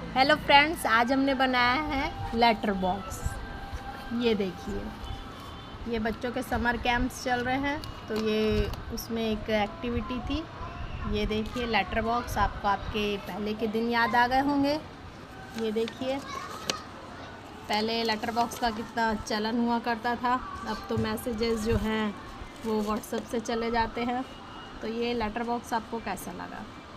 Hello friends, आज हमने बनाया है लेटर बॉक्स। ये देखिए, ये बच्चों के समर कैंप्स चल रहे हैं तो ये उसमें एक एक्टिविटी थी। ये देखिए लेटर बॉक्स, आपको आपके पहले के दिन याद आ गए होंगे। ये देखिए, पहले लेटर बॉक्स का कितना चलन हुआ करता था, अब तो मैसेजेस जो हैं वो व्हाट्सएप से चले जाते हैं। तो ये लेटर बॉक्स आपको कैसा लगा?